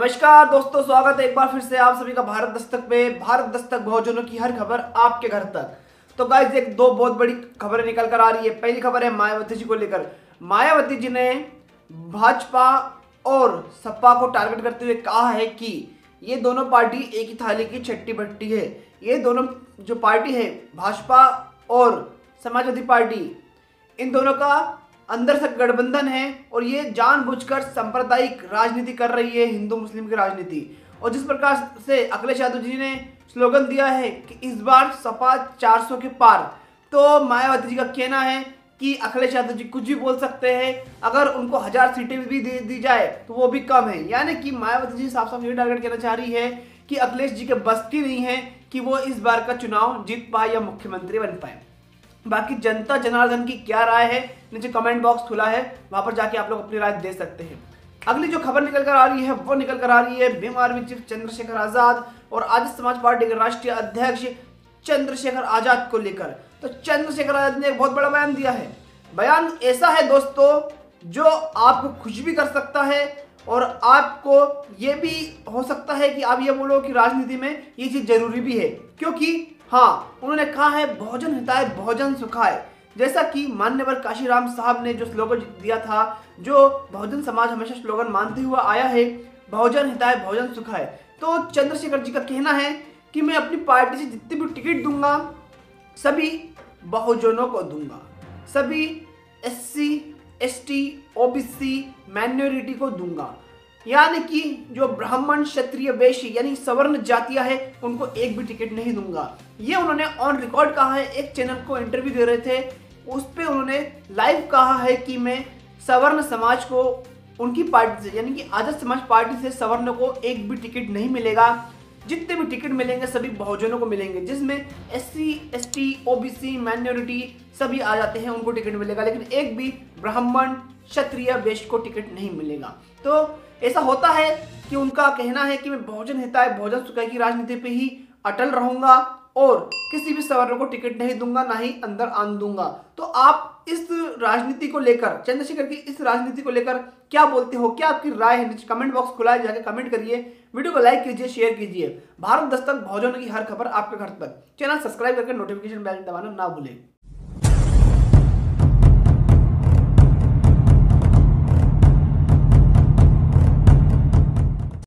नमस्कार दोस्तों, स्वागत है एक बार फिर से आप सभी का भारत दस्तक पे। भारत दस्तक बहुजनों की हर खबर आपके घर तक। तो गाइस, एक दो बहुत बड़ी खबरें निकल कर आ रही है। पहली खबर है मायावती जी को लेकर। मायावती जी ने भाजपा और सपा को टारगेट करते हुए कहा है कि ये दोनों पार्टी एक ही थाली की छठी भट्टी है। ये दोनों जो पार्टी है, भाजपा और समाजवादी पार्टी, इन दोनों का अंदर से गठबंधन है और ये जानबूझकर सांप्रदायिक राजनीति कर रही है, हिंदू मुस्लिम की राजनीति। और जिस प्रकार से अखिलेश यादव जी ने स्लोगन दिया है कि इस बार सपा 400 के पार, तो मायावती जी का कहना है कि अखिलेश यादव जी कुछ भी बोल सकते हैं, अगर उनको 1000 सीटें भी दे दी जाए तो वो भी कम है। यानी कि मायावती जी साफ साफ ये टारगेट करना चाह रही है कि अखिलेश जी के बस की नहीं है कि वो इस बार का चुनाव जीत पाए या मुख्यमंत्री बन पाए। बाकी जनता जनार्दन की क्या राय है, नीचे कमेंट बॉक्स खुला है, वहां पर जाके आप लोग अपनी राय दे सकते हैं। अगली जो खबर निकल कर आ रही है वो निकल कर आ रही है भीम आर्मी चीफ चंद्रशेखर आजाद और आजाद समाज पार्टी के राष्ट्रीय अध्यक्ष चंद्रशेखर आजाद को लेकर। तो चंद्रशेखर आजाद ने एक बहुत बड़ा बयान दिया है। बयान ऐसा है दोस्तों जो आपको खुश भी कर सकता है और आपको ये भी हो सकता है कि आप ये बोलो कि राजनीति में ये चीज जरूरी भी है, क्योंकि हाँ, उन्होंने कहा है भोजन हिताय भोजन सुखाय। जैसा कि मान्यवर काशीराम साहब ने जो स्लोगन दिया था, जो बहुजन समाज हमेशा स्लोगन मानते हुआ आया है, भोजन हिताय भोजन सुखाय। तो चंद्रशेखर जी का कहना है कि मैं अपनी पार्टी से जितने भी टिकट दूंगा सभी बहुजनों को दूंगा, सभी SC ST OBC माइनॉरिटी को दूंगा। यानी कि जो ब्राह्मण क्षत्रिय वैश्य यानी सवर्ण जातियां है उनको एक भी टिकट नहीं दूंगा। ये उन्होंने ऑन रिकॉर्ड कहा है। एक चैनल को इंटरव्यू दे रहे थे, उस पे उन्होंने लाइव कहा है कि मैं सवर्ण समाज को उनकी पार्टी से यानी कि आजाद समाज पार्टी से सवर्ण को एक भी टिकट नहीं मिलेगा। जितने भी टिकट मिलेंगे सभी बहुजनों को मिलेंगे, जिसमें SC ST OBC माइनॉरिटी सभी आ जाते हैं, उनको टिकट मिलेगा, लेकिन एक भी ब्राह्मण क्षत्रिय वैश्य को टिकट नहीं मिलेगा। तो ऐसा होता है कि उनका कहना है कि मैं भोजन हिताय भोजन सुखाय की राजनीति पे ही अटल रहूंगा और किसी भी सवर्ण को टिकट नहीं दूंगा, ना ही अंदर आने दूंगा। तो आप इस राजनीति को लेकर, चंद्रशेखर की इस राजनीति को लेकर क्या बोलते हो, क्या आपकी राय है? नीचे कमेंट बॉक्स खुला है, जाके कमेंट करिए, वीडियो को लाइक कीजिए, शेयर कीजिए। भारत दस्तक बहुजनों की हर खबर आपके घर तक। चैनल सब्सक्राइब करके नोटिफिकेशन बेल दबाना ना भूलें।